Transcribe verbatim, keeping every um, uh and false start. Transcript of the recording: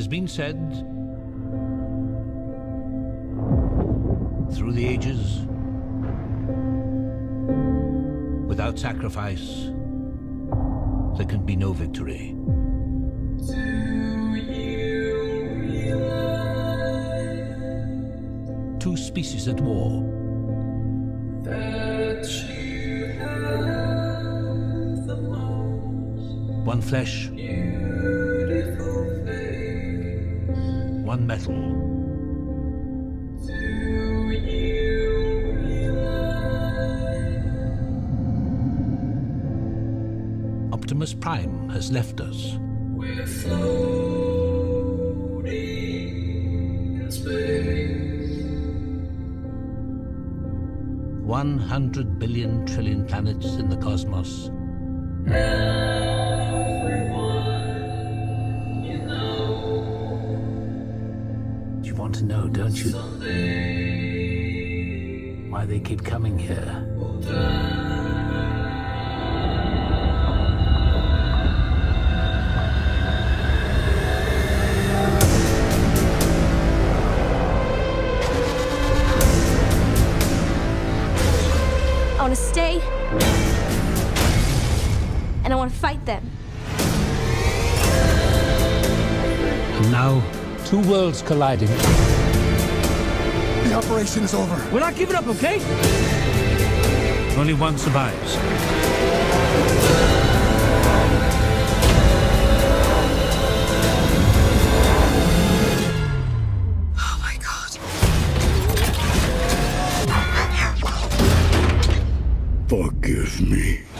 has been said through the ages, without sacrifice, there can be no victory. Two species at war. That you have the most One flesh, beautiful face. one metal. Do you realize Optimus Prime has left us. we're floating in space? One hundred billion trillion planets in the cosmos. Everyone you know You want to know, don't you, someday why they keep coming here? will die. I want to stay, and I want to fight them. And now, two worlds colliding. The operation is over. We're not giving up, okay? Only one survives. Oh my God. Forgive me.